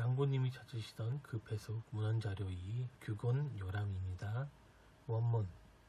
낭보님이 찾으시던 그 배속 문헌자료 2 규곤 요람입니다. 원문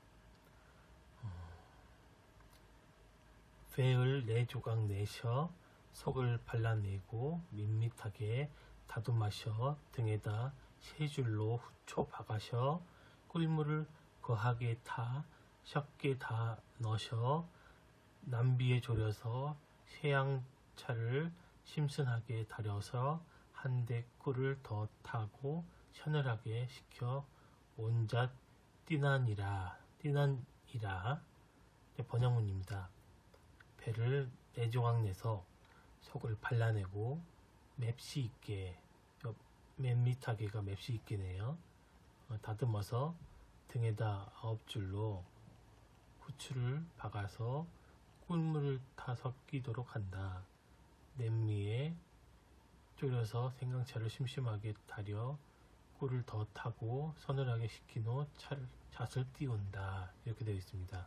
배을 4조각 내셔 속을 발라내고 밋밋하게 다듬마셔 등에다 3줄로 후초 박아셔 꿀물을 거하게 타 섞게 다 넣으셔 남비에 졸여서 쇠양차를 심슨하게 달여서 한데 꿀을 더 타고 서늘하게 식혀 온잣 띠난이라 번역문입니다. 배를 4조각 내서 속을 발라내고 맵시 있게 맵mit하게가 맵시 있게네요. 다듬어서 등에다 9줄로 후추를 박아서 꿀물을 타 섞이도록 한다. 냄비에 졸여서 생강차를 심심하게 달여 꿀을 더 타고 서늘하게 식힌 후 잣을 띄운다. 이렇게 되어 있습니다.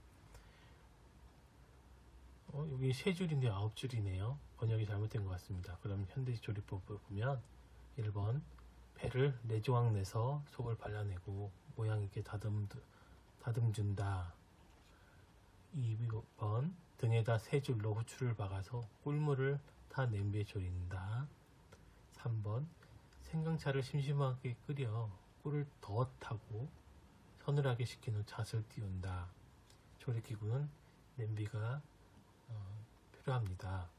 여기 3줄인데 9줄이네요. 번역이 잘못된 것 같습니다. 그럼 현대조리법을 보면 1번 배를 4조각 내서 속을 발라내고 모양 있게 다듬준다. 2번 등에다 3줄로 후추를 박아서 꿀물을 타 냄비에 졸인다. 3번 생강차를 심심하게 끓여 꿀을 더 타고 서늘하게 식힌 후 잣을 띄운다. 조리기구는 냄비가 필요합니다.